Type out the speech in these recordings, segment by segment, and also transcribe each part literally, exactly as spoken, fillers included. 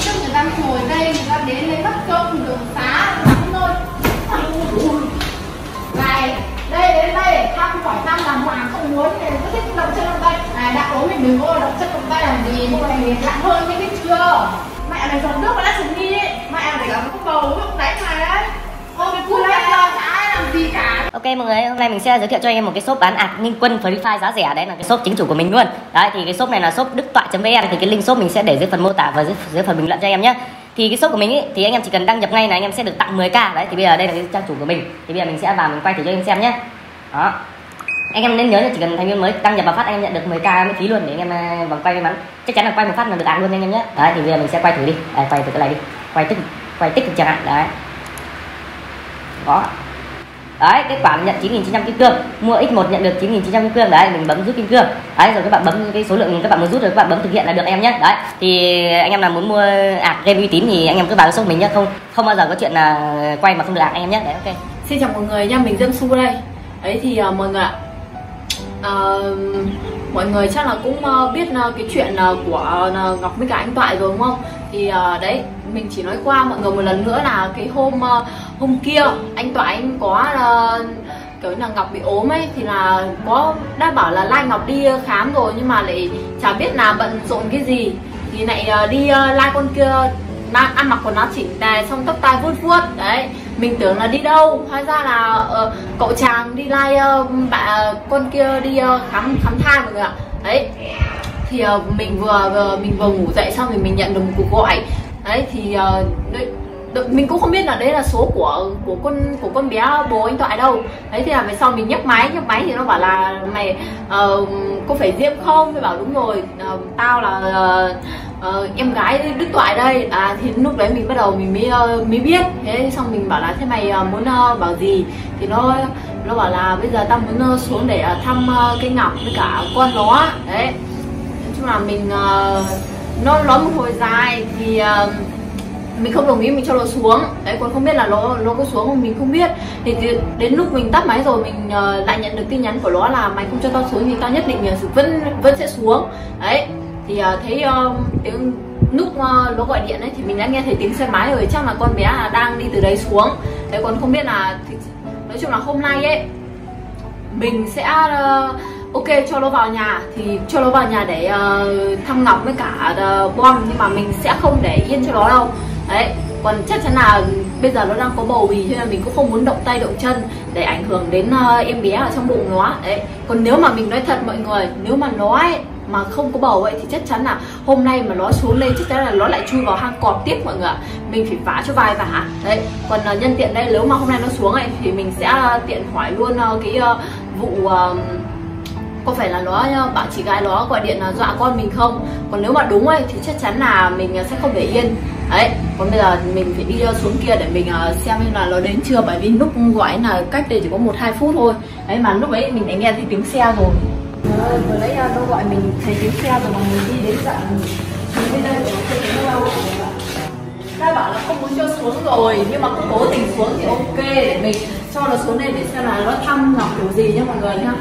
trước người ta ngồi đây, người ta đến lấy mất công đường xá lắm thôi. Này, đây đến đây thăm hỏi thăm làm hoàng không muốn thì cứ thích động chân động tay. Này đã ốm mình đừng có động chân động tay làm gì, mua này thì lặng hơn cái biết chưa? Mẹ này giọt nước mà đã xuống đi ấy. Mẹ phải làm cái bầu lúc đánh mà đấy. Ôi cái cút đấy chả ai làm gì cả. Ok mọi người, hôm nay mình sẽ giới thiệu cho anh em một cái shop bán ạc Ninh Quân Free Fire giá rẻ. Đấy là cái shop chính chủ của mình luôn. Đấy thì cái shop này là shop đức toại chấm vn, thì cái link shop mình sẽ để dưới phần mô tả và dưới, dưới phần bình luận cho anh em nhé. Thì cái shop của mình ấy, thì anh em chỉ cần đăng nhập ngay là anh em sẽ được tặng mười k. Đấy thì bây giờ đây là cái trang chủ của mình. Thì bây giờ mình sẽ vào mình quay thử cho anh em xem nhé. Đó. Anh em nên nhớ là chỉ cần thành viên mới đăng nhập vào phát anh em nhận được mười k miễn phí luôn để anh em vòng quay may mắn. Chắc chắn là quay một phát là được ạc luôn anh em nhé. Đấy thì bây giờ mình sẽ quay thử đi. Đây, quay thử cái này đi. Quay tích quay tích cực chẳng hạn. Đấy. Đó. Đấy, kết quả là nhận chín nghìn chín trăm kim cương, mua x một nhận được chín nghìn chín trăm kim cương. Đấy, mình bấm rút kim cương. Đấy, rồi các bạn bấm cái số lượng các bạn muốn rút rồi các bạn bấm thực hiện là được em nhé. Đấy, thì anh em nào muốn mua ạc game uy tín thì anh em cứ vào shop mình nhé, không không bao giờ có chuyện là quay mà không được ạc anh em nhé. Đấy, ok. Xin chào mọi người nha, mình Dương Su đây. Đấy thì uh, mọi người ạ, uh, mọi người chắc là cũng uh, biết uh, cái chuyện uh, của uh, Ngọc với cả anh Toại rồi đúng không? Thì uh, đấy, mình chỉ nói qua mọi người một lần nữa là cái hôm uh, hôm kia anh Toại anh có uh, kiểu là Ngọc bị ốm ấy, thì là có đã bảo là lai Ngọc đi khám rồi nhưng mà lại chả biết là bận rộn cái gì thì lại uh, đi uh, lai con kia ăn mặc quần áo chỉnh tề xong tóc tai vuốt vuốt. Đấy mình tưởng là đi đâu, hóa ra là uh, cậu chàng đi lai uh, bà con kia đi uh, khám khám thai mọi người ạ. Đấy thì uh, mình vừa, vừa mình vừa ngủ dậy xong thì mình nhận được một cuộc gọi. Đấy thì uh, đấy, mình cũng không biết là đấy là số của của con của con bé bố anh Toại đâu. Đấy thì là về sau mình nhấc máy nhấc máy thì nó bảo là mày uh, có phải Diễm không? Tôi bảo đúng rồi, uh, tao là uh, uh, em gái Đức Toại đây. À thì lúc đấy mình bắt đầu mình mới uh, mới biết. Thế xong mình bảo là thế mày uh, muốn uh, bảo gì? Thì nó nó bảo là bây giờ tao muốn uh, xuống để uh, thăm uh, cái Ngọc với cả con nó. Đấy nói chung là mình uh, nó nói một hồi dài thì uh, mình không đồng ý, mình cho nó xuống. Đấy còn không biết là nó nó có xuống không mình không biết. Thì đến lúc mình tắt máy rồi mình uh, lại nhận được tin nhắn của nó là mày không cho tao xuống thì tao nhất định uh, vẫn vẫn sẽ xuống. Đấy thì uh, thấy uh, tiếng lúc uh, nó gọi điện ấy thì mình đã nghe thấy tiếng xe máy rồi, chắc là con bé là đang đi từ đấy xuống. Đấy còn không biết là thì, nói chung là hôm nay ấy mình sẽ uh, ok cho nó vào nhà, thì cho nó vào nhà để uh, thăm Ngọc với cả uh, Bom, nhưng mà mình sẽ không để yên cho nó đâu. Đấy còn chắc chắn là bây giờ nó đang có bầu bì cho nên mình cũng không muốn động tay động chân để ảnh hưởng đến uh, em bé ở trong bụng nó. Đấy còn nếu mà mình nói thật mọi người, nếu mà nó ấy mà không có bầu ấy thì chắc chắn là hôm nay mà nó xuống đây chắc chắn là nó lại chui vào hang cọp tiếp mọi người ạ. Mình phải vả cho vai vả. Đấy còn uh, nhân tiện đây nếu mà hôm nay nó xuống ấy thì mình sẽ uh, tiện hỏi luôn uh, cái uh, vụ uh, có phải là nó bảo chị gái nó gọi điện là dọa con mình không. Còn nếu mà đúng ấy thì chắc chắn là mình sẽ không để yên. Đấy còn bây giờ mình phải đi xuống kia để mình xem là nó đến chưa, bởi vì lúc gọi là cách đây chỉ có một hai phút thôi. Đấy mà lúc ấy mình đã nghe thấy tiếng xe rồi. Rồi vừa lấy nó gọi mình thấy tiếng xe rồi mà mình đi đến tận bên đây rồi không thấy đâu. Ta bảo là không muốn cho xuống rồi nhưng mà cũng cố tình xuống thì ok, để mình cho nó xuống đây để xem là nó thăm Ngọc kiểu gì nhá mọi người nhá.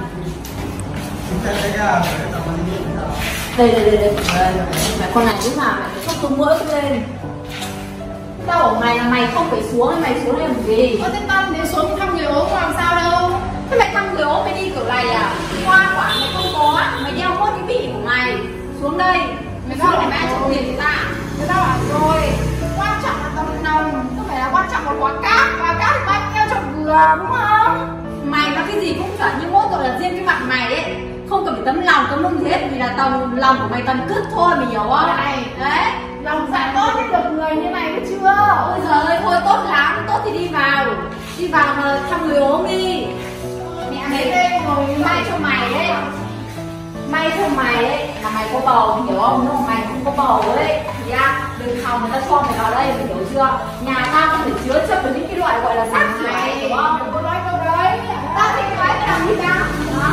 Đây đây đây đây, mày con này lúc nào mày phải sốc xuống mũi lên. Tao bảo mày là mày không phải xuống, mày xuống làm gì? Ơ thế tao nếu xuống thăm người ốm làm sao đâu? Thế mày thăm người ốm mày đi kiểu này à? Hoa quả mày không có, mày đeo mất cái bị của mày. Xuống đây, mày sao lại mang cho tiền người ta? Người ta bảo rồi, quan trọng là tầm nồng, không phải là quan trọng là quả cát, quả cát thì bao nhiêu cho vừa đúng không? Mày nói cái gì cũng chuẩn như mốt rồi là riêng cái mặt mày ấy. Không cần phải tấm lòng tấm lưng gì hết, vì là tầm lòng của mày tầm cứt thôi, mày hiểu không? Này, đấy, lòng dạ tốt với được người như này biết chưa? Ôi giời ơi, thôi tốt lắm, tốt thì đi vào, đi vào mà thăm người ốm đi. Mẹ lấy đây ngồi may cho mày đấy, may cho mày ấy là mày có bầu, mày hiểu không? Nếu mà mày không có bầu ấy thì à, đừng hòng người ta cho mày vào đây, mày hiểu chưa? Nhà tao không thể chứa chấp được những cái loại gọi là xác này, hiểu không? Đừng có nói câu đấy, tao thì nói cái làm gì tao? Đó.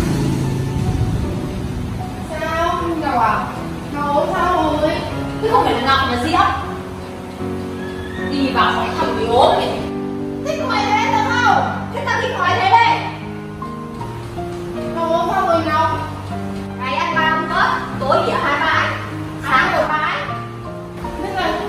Ngọc à? Ngọc ốm sao rồi? Thế không phải là Ngọc mà Diễm. Đi vào hỏi thăm người ốm này. Thích hỏi thế được không? Thế tao thích hỏi thế đây. Ngọc ốm sao rồi Ngọc? Ngày ăn ba bữa, tối nghỉ hai bãi, sáng một bãi. Bây giờ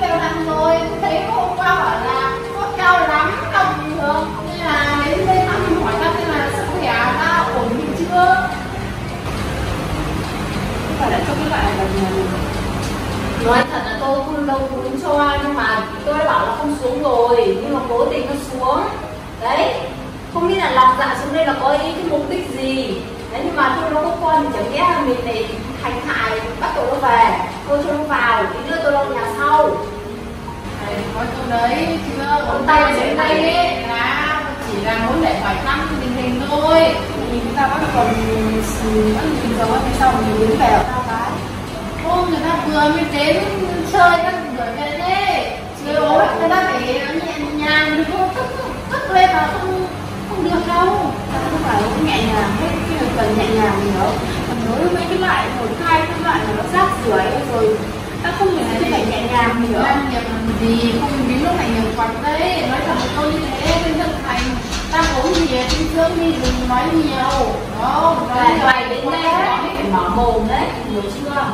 Nói thật là tôi không đâu muốn cho, nhưng mà tôi đã bảo là không xuống rồi, nhưng mà cố tình nó xuống. Đấy, không biết là lọc dạ xuống đây là có ý cái mục đích gì. Đấy, nhưng mà thôi nó có con thì chẳng lẽ mình lại hành hại bắt tụi nó về. Tôi cho nó vào, tí nữa tôi đâu nhà sau. Thầy nói câu đấy chưa? Ông tay trên tay ấy là chỉ là muốn để hỏi thăm tình hình thôi. Thì người ta vẫn còn vẫn bình thường, thế sau mình đến về ở tao cái. Ô, người ta vừa mới đến chơi các đuổi về đấy. Chơi ối, người ta phải nhẹ nhàng, đừng có tức tức lên mà không không được đâu. Ta không phải cũng nhẹ nhàng hết, cái này cần nhẹ nhàng gì nữa. Còn đối với mấy cái loại một hai cái loại mà nó rác rưởi rồi ta không phải phải nhẹ nhàng nữa. Làm việc làm gì không đến lúc này nhiều quạt đấy, nói thật một câu như thế bên dân thành ta uống gì dinh dưỡng đi, đừng nói nhiều. Không, Và mày đến đây nó phải mở mồm đấy, hiểu chưa?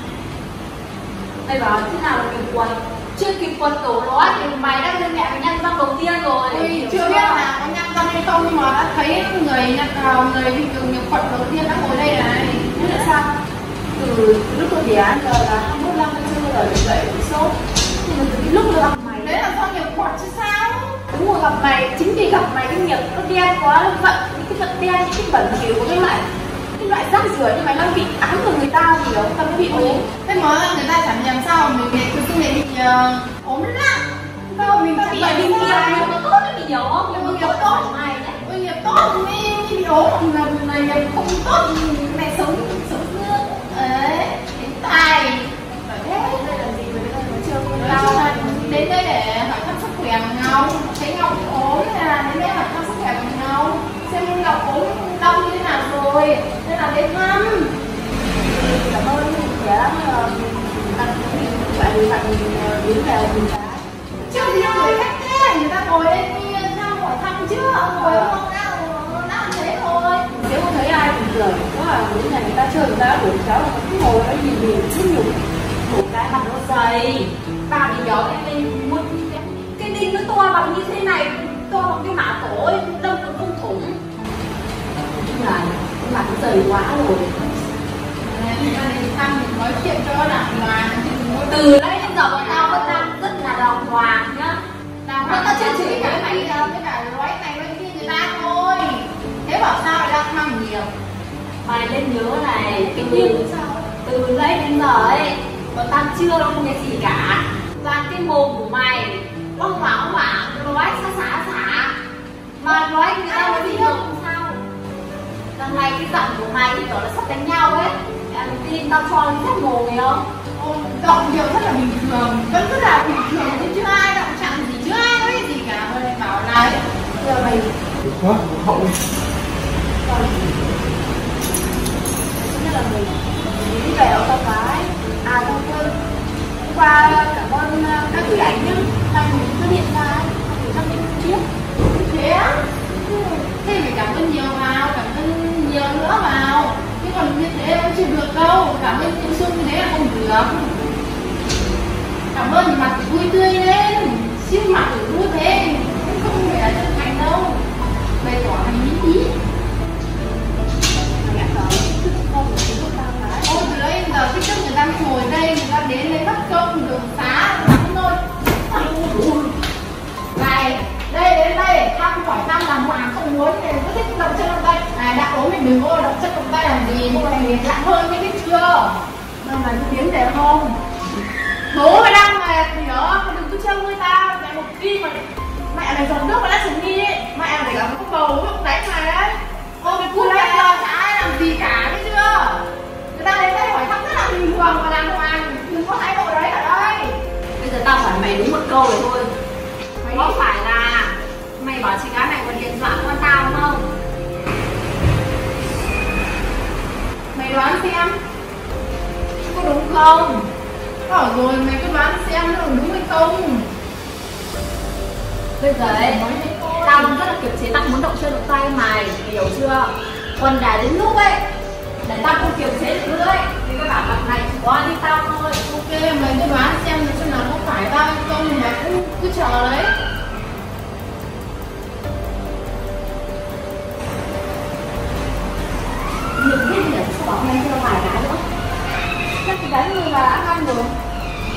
Mày bảo thế nào là kịp quật, chưa kịp quật tổ nó thì mày đã lên mẹ mày nhăn răng đầu tiên rồi. Ui, chưa biết là có nhăn răng hay không, nhưng mà đã thấy người nhăn vào người bình thường nhập quật đầu tiên đã ngồi đây này. Thế là sao? Từ lúc tôi đẻ giờ là hai mươi mốt năm chưa rồi dậy bị sốt. Nhưng mà từ cái lúc gặp mày đấy là do nghiệp quật chứ sao? Đúng rồi, gặp mày, chính vì gặp mày cái nghiệp nó đen quá, nó vận những cái vận đen, những cái bẩn thỉu của cái loại cái loại rác rưởi như mày đang bị ám của người ta gì đó, tao mới bị ốm. Thế mà người ta chẳng làm sao mình bị cứ tự bị uh, ốm lắm. Đâu mình Tao chẳng bị phải bị đi nghiệp ngoài. nghiệp nó tốt đấy, mày hiểu không? Nhưng mà Nghiệp nghiệp tốt tốt. của mày đấy. Ôi nghiệp tốt thì mới bị ốm, còn là này nghiệp không tốt thì mẹ sống sống ấy đến tài. Thế đây là gì vậy? Đây là chưa Nói tao chung là đến đây để hỏi thăm sức khỏe của Ngọc. Thấy Ngọc ốm nên là đến đây hỏi thăm sức khỏe của Ngọc. Xem Ngọc ốm đau như thế nào rồi, nên là đến thăm. cảm ơn khỏe lắm, ăn bạn bạn đến về mình cá. Chứ gì đâu người khách thế, người ta ngồi đây đi thăm hỏi thăm chứ, ngồi không nào nào thế thôi. Nếu không thấy ai thì cười, có là những ngày người ta chơi người ta đuổi cháu là cứ ngồi đó nhìn nhìn chút nhục, một cái mặt nó dày, bà thì nhỏ em lên muốn cái cái đinh nó to bằng như thế này, to bằng cái mã tổ ấy, đâm nó không thủng. Nói chung là cái mặt nó dày quá rồi. Người ta đến thăm mình nói chuyện cho nó đàng hoàng. Từ đấy đến giờ bọn tao vẫn đang rất là đàng hoàng nhá. Đàng hoàng ta chưa chửi cái mày đâu, cái cả nói này nói kia người ta thôi. Thế bảo sao lại đang thăm nhiều. Mày nên nhớ này, cái từ từ đấy đến giờ ấy, bọn tao chưa không nghe gì cả. Toàn cái mồm của mày, ông bảo ông bảo nói xả xả xả, mà nói người ta nói gì không sao. Đằng này cái giọng của mày thì kiểu là sắp đánh nhau ấy. Em tin tao cho nó hết mồm mày không? Ôi, giọng điệu rất là bình thường, vẫn rất là bình thường, chứ chưa ai động chạm gì, chưa ai nói gì cả. Mà lại bảo là giờ mày quá hậu Nhất là mình đi về ở tao cái. À tao quên hôm qua cảm ơn các gửi ảnh nhá. Tao mình phát hiện ra ấy, tao mình không biết. thế á? Thế phải cảm ơn nhiều vào, cảm ơn nhiều nữa vào. Chứ còn như thế em chưa được đâu. Cảm ơn tự xưng như thế là không được. Cảm ơn thì mặt phải vui tươi lên. Chứ mặt phải vui thế không phải là chân thành đâu. Bày tỏ hành lý tí. Mày ăn rồi, con của chúng tao cái. Ôi từ đấy đến giờ thích người ta ngồi đây, người ta đến lấy bắt công đường xá lắm thôi. Này, đây đến đây thăm hỏi thăm làm hoàng không muốn thì cứ thích động chân động tay. Này đã ốm mình đừng có động chân động tay làm gì, mua này thì lặng hơn cái biết chưa? Đâu mà cái tiếng đẹp không? Bố mày đang mệt thì đó, đừng cứ trông với tao, mẹ một đi mà mẹ này dòng nước mà đã xuống đi ấy, mẹ phải gặp cái bầu lúc đánh mày đấy. Ôi cái cút đấy giờ chả ai làm gì cả biết chưa? Người ta đến đây hỏi thăm rất là bình thường và đàng hoàng, đừng có thái độ đấy ở đây. Bây giờ tao hỏi mày đúng một câu rồi thôi. Mày có phải là mày bảo chị gái mày còn điện thoại con tao không? Mày đoán xem, Có đúng không? bảo rồi mày cứ đoán xem nó đúng hay không. Bây giờ ấy, tao cũng rất là kiềm chế, tao muốn động chân động tay mày, hiểu chưa? Còn để đến lúc ấy, để tao không kiềm chế được nữa ấy, thì cái bảo mặt này chỉ có đi tao thôi. Ok, mày cứ đoán xem xem là có phải tao hay không thì mày cũng cứ chờ đấy. Nhiều biết nhỉ, sao bảo em theo vài cái nữa. Chắc cái đấy người là đã ăn rồi.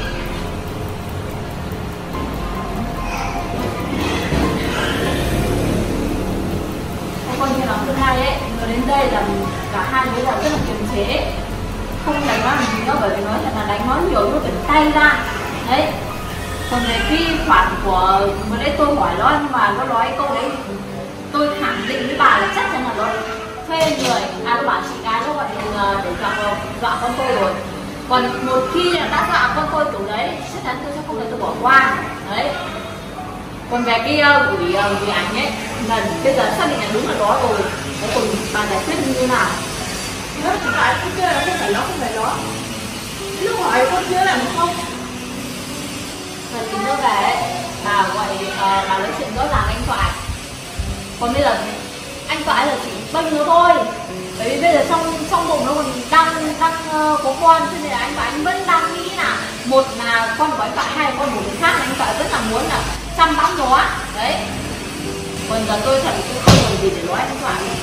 đây là cả hai đứa là rất là kiềm chế, không đánh nó làm gì nữa, bởi vì nói thật là đánh nó nhiều nó phải tay ra đấy. Còn về cái khoản của vừa nãy tôi hỏi nó, nhưng mà nó nói câu đấy tôi khẳng định với bà là chắc chắn là nó thuê người, à nó bảo chị gái nó gọi điện để dọa dọa con tôi rồi. Còn một khi đã dọa con tôi kiểu đấy chắc chắn tôi sẽ không thể tôi bỏ qua đấy. Còn về cái uh, gửi uh, gửi ảnh ấy là bây giờ xác định là đúng là đó rồi, thế còn bà giải quyết như thế nào? Nó chỉ phải con chưa là không phải nó, không phải nó. Lúc hỏi con chưa làm không? Rồi tí nữa về ấy, bà gọi uh, bà nói chuyện rõ ràng anh Thoại. Còn bây giờ anh Thoại là chỉ bênh nó thôi, bởi vì bây giờ trong trong bụng nó còn đang đang uh, có con, cho nên là anh Thoại anh vẫn đang nghĩ là một là con của anh Thoại, hai là con của người khác, anh Thoại rất là muốn là chăm bẵm nó đấy. Còn giờ tôi thật tôi không còn gì để nói anh Thoại.